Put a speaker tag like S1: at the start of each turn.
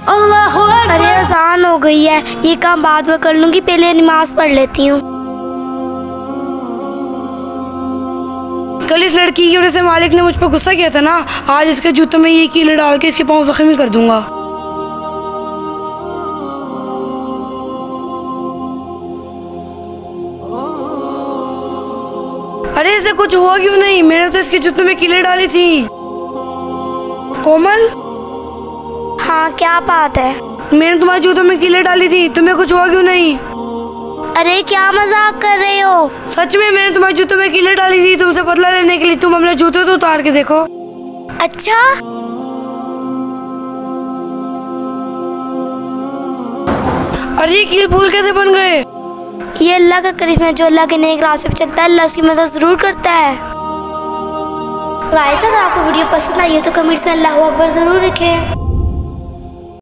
S1: अल्लाहु अकबर।
S2: अरे अज़ान हो गई है, ये काम बाद में कर लूंगी, पहले नमाज पढ़ लेती हूँ।
S1: कल इस लड़की की वजह से मालिक ने मुझ पर गुस्सा किया था ना, आज इसके जूतों में ये कीले डाल के इसके पाँव जख्मी कर दूंगा। अरे इसे कुछ हुआ क्यों नहीं? मैंने तो इसके जूतों में कीले डाली थी। कोमल,
S2: हाँ क्या बात है?
S1: मैंने तुम्हारे जूतों में कीले डाली थी, तुम्हें कुछ हुआ क्यों नहीं?
S2: अरे क्या मजाक कर रहे हो?
S1: सच में मैंने तुम्हारे जूतों में कीले डाली थी तुमसे बदला लेने के लिए। तुम अपने जूते तो उतार के देखो।
S2: अच्छा,
S1: अरे ये कील फूल कैसे बन गए?
S2: ये अल्लाह का करीम है, जो अल्लाह के नेक रास्ते पे चलता है अल्लाह उसकी मदद जरूर करता है। गाइस, अगर आपको वीडियो पसंद आई हो तो कमेंट्स में अल्लाहू अकबर जरूर लिखें।